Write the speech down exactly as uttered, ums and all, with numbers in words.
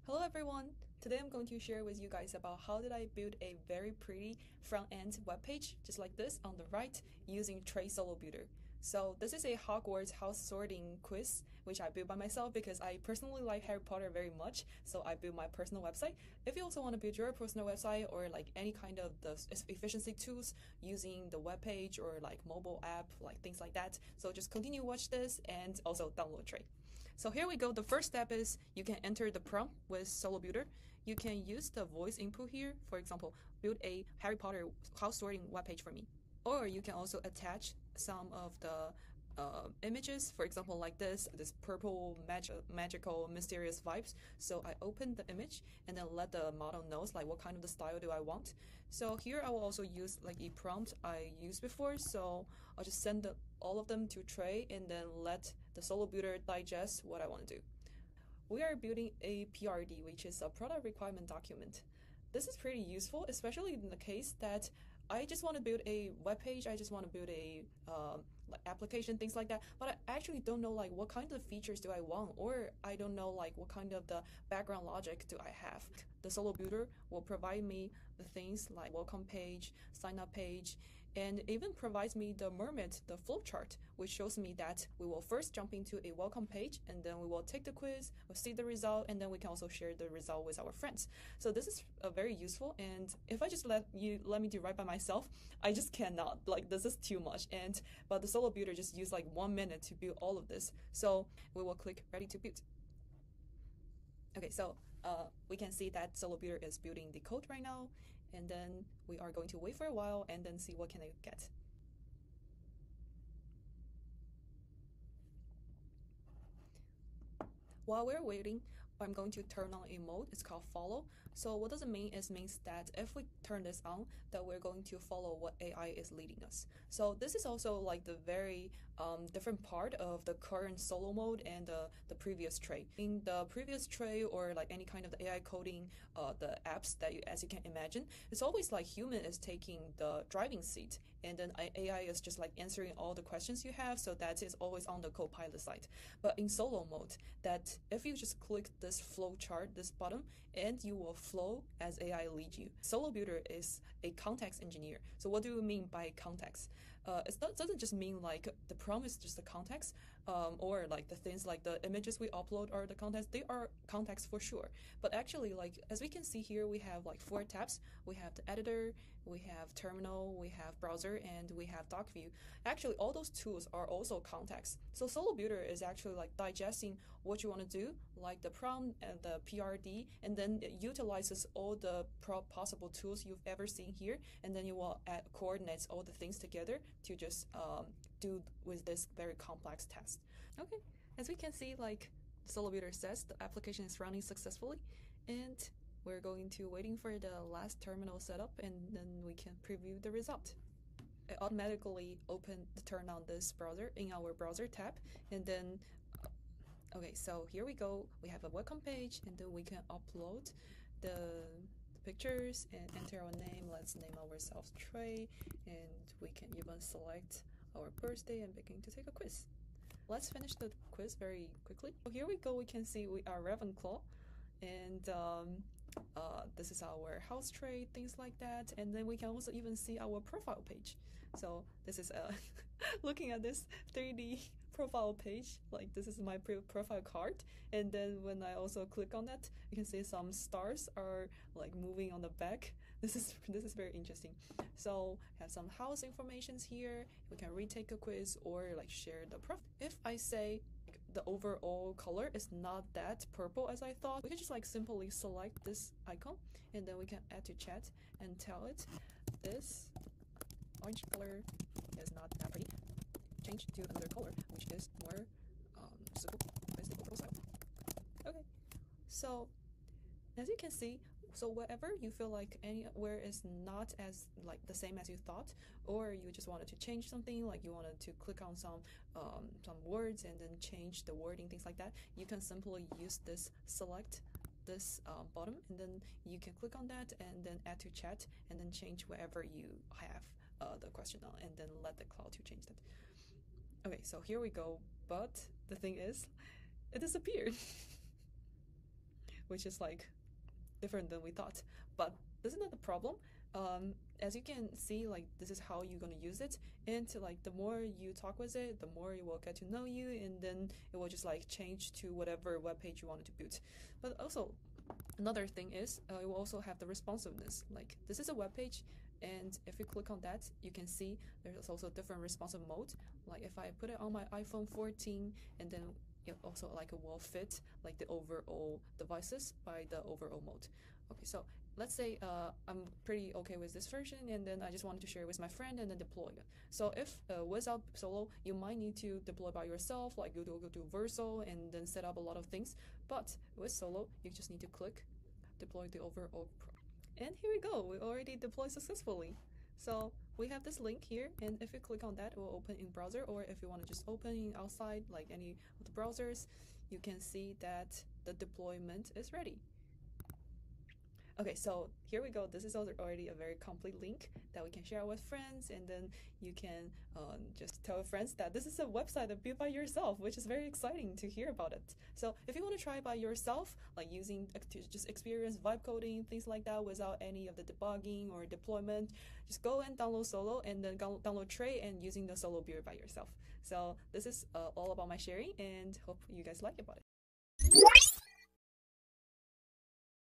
Hello everyone! Today I'm going to share with you guys about how did I build a very pretty front-end web page just like this on the right using Tray Solo Builder. So this is a Hogwarts house sorting quiz which I built by myself because I personally like Harry Potter very much, so I built my personal website. If you also want to build your personal website or like any kind of the efficiency tools using the web page or like mobile app, like things like that, so just continue watch this and also download Tray. So here we go. The first step is you can enter the prompt with Solo Builder. You can use the voice input here. For example, build a Harry Potter house sorting webpage for me. Or you can also attach some of the uh, images, for example, like this, this purple mag magical mysterious vibes. So I open the image and then let the model knows like what kind of the style do I want. So here I will also use like a prompt I used before. So I'll just send the, all of them to Tray and then let the Solo Builder digest what I want to do. We are building a P R D, which is a product requirement document. This is pretty useful, especially in the case that I just want to build a web page, I just want to build a um, like application, things like that, but I actually don't know like what kind of features do I want, or I don't know like what kind of the background logic do I have. The Solo Builder will provide me the things like welcome page, sign up page, and even provides me the Mermaid, the flowchart, which shows me that we will first jump into a welcome page and then we will take the quiz, we'll see the result, and then we can also share the result with our friends. So this is uh, very useful, and if I just let you let me do right by myself, I just cannot. Like this is too much. And but the Solo Builder just used like one minute to build all of this. So we will click ready to build. Okay, so uh, we can see that Solo Builder is building the code right now, and then we are going to wait for a while and then see what can I get. While we're waiting, I'm going to turn on a mode. It's called follow. So what does it mean? It means that if we turn this on, that we're going to follow what A I is leading us. So this is also like the very um, different part of the current solo mode and uh, the previous Tray. In the previous Tray or like any kind of the A I coding, uh, the apps that you, as you can imagine, it's always like human is taking the driving seat, and then A I is just like answering all the questions you have, so that is always on the Copilot side. But in solo mode, that if you just click this flow chart, this button, and you will flow as A I lead you. Solo Builder is a context engineer. So what do we mean by context? Uh, it doesn't just mean like the prompt is just the context, um, or like the things like the images we upload are the context. They are context for sure. But actually, like as we can see here, we have like four tabs. We have the editor, we have terminal, we have browser, and we have doc view. Actually, all those tools are also context. So Solo Builder is actually like digesting what you want to do, like the prompt and the P R D, and then it utilizes all the possible tools you've ever seen here, and then you will add coordinates all the things together to just um, do with this very complex test. Okay, as we can see, like Solo Builder says, the application is running successfully, and we're going to waiting for the last terminal setup, and then we can preview the result. It automatically open turn on this browser in our browser tab, and then okay, so here we go. We have a welcome page, and then we can upload the, the pictures and enter our name. Let's name ourselves Tray, and we can even select our birthday and begin to take a quiz. Let's finish the quiz very quickly. So here we go. We can see we are Ravenclaw, and um, uh, this is our house Tray, things like that. And then we can also even see our profile page. So this is uh, looking at this three D profile page, like this is my profile card, and then when I also click on that, you can see some stars are like moving on the back. This is this is very interesting. So have some house informations here. We can retake a quiz or like share the profile. If I say like, the overall color is not that purple as I thought, we can just like simply select this icon, and then we can add to chat and tell it this orange color is not that pretty. Change to another color, which is more um, suitable with the overall style. Okay, so as you can see, so wherever you feel like anywhere is not as like the same as you thought, or you just wanted to change something, like you wanted to click on some um, some words and then change the wording, things like that, you can simply use this select this um, bottom, and then you can click on that and then add to chat and then change wherever you have uh, the question on, and then let the cloud to change that. Okay, so here we go, but the thing is, it disappeared. which is like different than we thought. But this is not the problem. Um, as you can see, like this is how you're gonna use it, and to, like the more you talk with it, the more it will get to know you, and then it will just like change to whatever web page you wanted to build. But also, another thing is uh, it will also have the responsiveness. Like this is a web page, and if you click on that, you can see there's also different responsive mode. Like if I put it on my iPhone fourteen, and then it also like it will fit like the overall devices by the overall mode. Okay, so let's say uh, I'm pretty okay with this version, and then I just wanted to share it with my friend and then deploy it. So if uh, without Solo, you might need to deploy by yourself, like go to go to Vercel and then set up a lot of things. But with Solo, you just need to click deploy the overall. Pro- and here we go. We already deployed successfully. So we have this link here, and if you click on that, it will open in browser, or if you want to just open outside, like any of the browsers, you can see that the deployment is ready. Okay, so here we go. This is already a very complete link that we can share with friends, and then you can um, just tell friends that this is a website that built by yourself, which is very exciting to hear about it. So if you want to try it by yourself, like using to just experience vibe coding, things like that, without any of the debugging or deployment, just go and download Solo, and then download Tray and using the Solo build by yourself. So this is uh, all about my sharing, and hope you guys like about it.